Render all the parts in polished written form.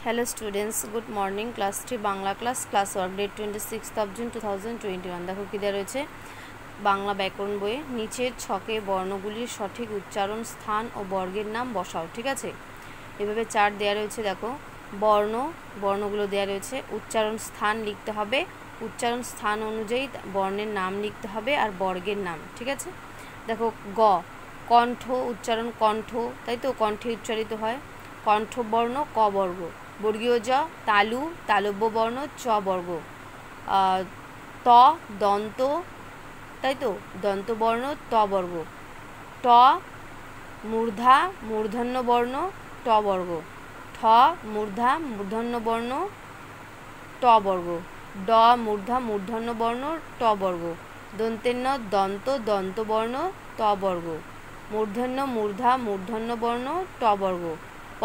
Hello students, good morning. Class 3 Bangla class work date 26th of June 2021. দেখো কি দেওয়া রয়েছে বাংলা ব্যাকরণ বইয়ে নিচের ছকে বর্ণগুলির সঠিক উচ্চারণ স্থান ও বর্গের নাম বসাও। ঠিক আছে, এভাবে চার্ট দেওয়া রয়েছে। দেখো বর্ণগুলো দেওয়া রয়েছে, উচ্চারণ স্থান লিখতে হবে, উচ্চারণ স্থান অনুযায়ী বর্ণের নাম লিখতে হবে আর বর্গের নাম। ঠিক আছে, দেখো কণ্ঠ উচ্চারণ কণ্ঠ, তাই তো, কণ্ঠে উচ্চারিত হয়। কণ্ঠবর্ণ ক বর্গ, বর্গীয় জ তালব্য বর্ণ চ বর্গ, ত দন্ত, তাই তো, দন্তবর্ণ ত বর্গ, ট মূর্ধন্য বর্ণ ট বর্গ, ঠ মূর্ধন্য বর্ণ ট বর্গ, ড মূর্ধন্য বর্ণ ট বর্গ, দন্তেন্য দন্তবর্ণ ত বর্গ, মূর্ধন্য বর্ণ ট বর্গ, প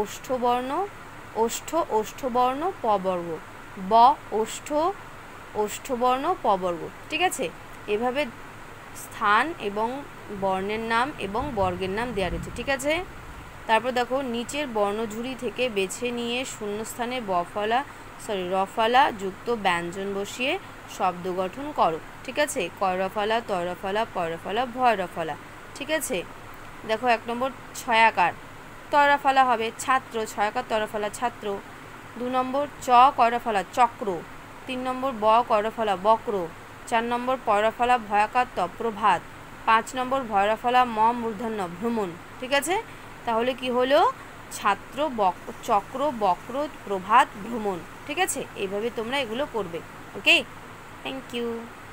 ওষ্ঠবর্ণ প বর্গ, ব ওষ্ঠবর্ণ প বর্গ। ঠিক আছে, এভাবে স্থান এবং বর্ণের নাম এবং বর্গের নাম দেওয়া রয়েছে। ঠিক আছে, তারপর দেখো নিচের বর্ণঝুড়ি থেকে বেছে নিয়ে শূন্যস্থানে রফলা যুক্ত ব্যঞ্জন বসিয়ে শব্দ গঠন করো। ঠিক আছে, কয়রফলা তয়রফলা পয়রফলা ভয়রফলা। ঠিক আছে, দেখো 1 নম্বর ছয়াকার তয়রফলা হবে ছাত্র, ছয়াকার তয়রফলা ছাত্র। 2 নম্বর চ কয়রফলা চক্র। 3 নম্বর ব কয়রফলা বক্র। 4 নম্বর পয়রফলা ভয়াকার ত প্রভাত। 5 নম্বর ভয়রফলা ম মূর্ধন্য ভ্রমণ। ঠিক আছে, তাহলে কি হলো ছাত্র চক্র বক্র প্রভাত ভ্রমণ। ঠিক আছে, এইভাবে তোমরা এগুলো করবে। Okay, thank you.